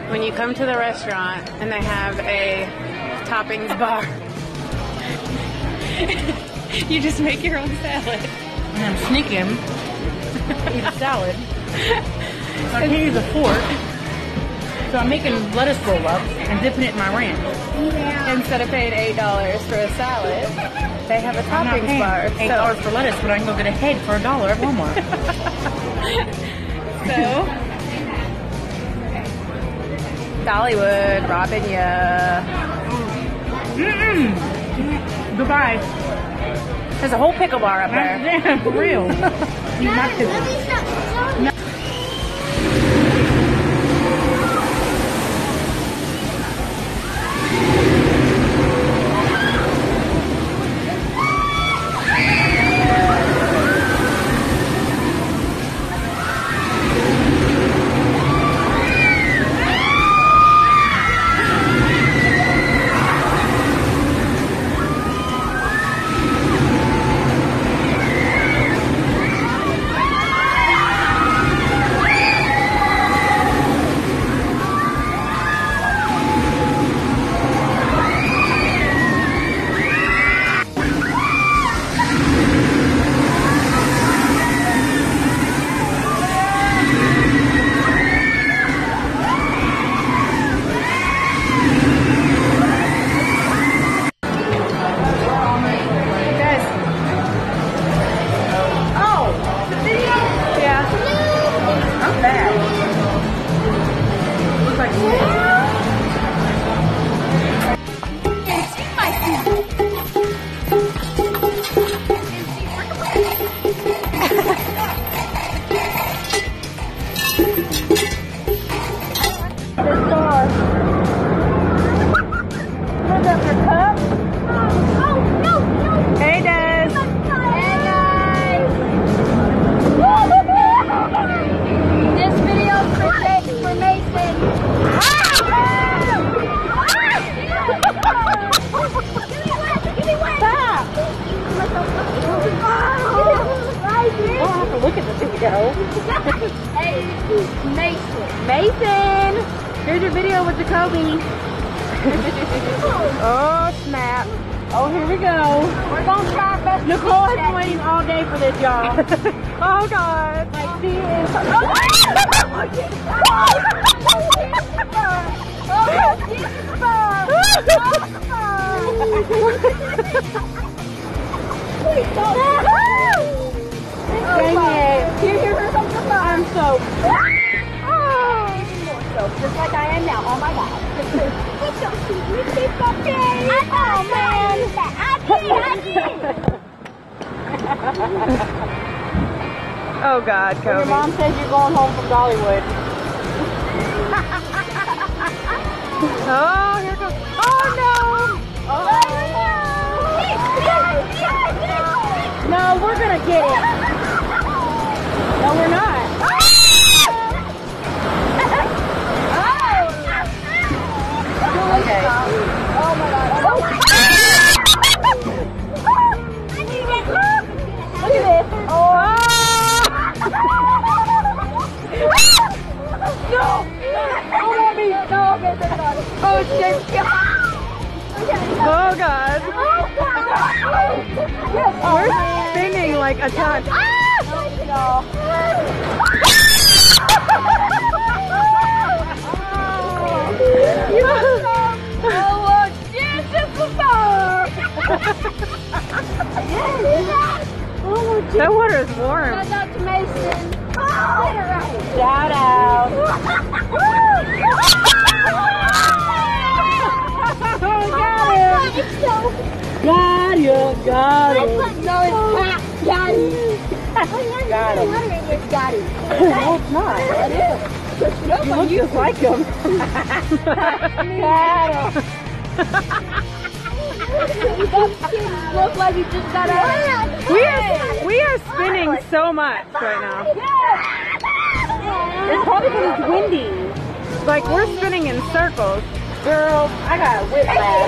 when you come to the restaurant and they have a toppings bar. You just make your own salad. And I'm sneaking. Eat a salad. So I can't use a fork. So I'm making lettuce roll-ups and dipping it in my ranch. Yeah. Instead of paying $8 for a salad, they have a toppings bar. $8 for lettuce, but I can go get a head for $1 at Walmart. So, Dollywood robbing ya. Goodbye. There's a whole pickle bar up there. Yeah, for real. Eat my pickle. Hey, Mason. Mason! Here's your video with Jacoby. Oh, snap. Oh, here we go. We're going to try our best. Nicole has been waiting all day for this, y'all. Oh, God. Like, she is. Dang it. Here comes the fun. I'm so... Just like I am now. Oh my God. It's so sweet. It's okay. Oh man. Oh God, Kobe. Your mom says you're going home from Dollywood. Oh, here comes... Oh no! No, we're gonna get it. No, we're not. Okay. Oh my God. Oh. Look at this. Oh. No. Don't let me. No, okay, that's not it. Oh, shit. Oh, God. We're spinning like a ton. No. That water is warm. Shout out to Mason. Shout out. Got you. Got him. No, it's not. Got him. Got him. It's got him. No, it's not. It is. You look just like him. Got him. Look like he just got out. We are spinning so much right now. It's probably because it's windy. Like, we're spinning in circles. Girl, I got a whiplash.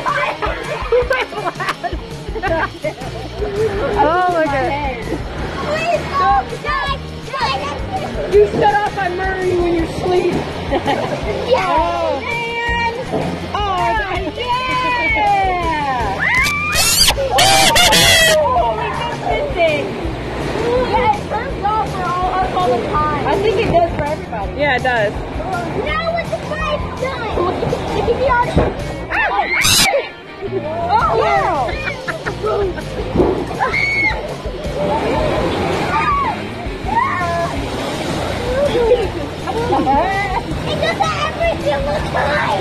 Oh my God. Please don't die. You set off by Murray when you sleep. Yeah. everybody. Yeah, it does. Now what's the price done? It can be on. Oh, wow. It does that every single time.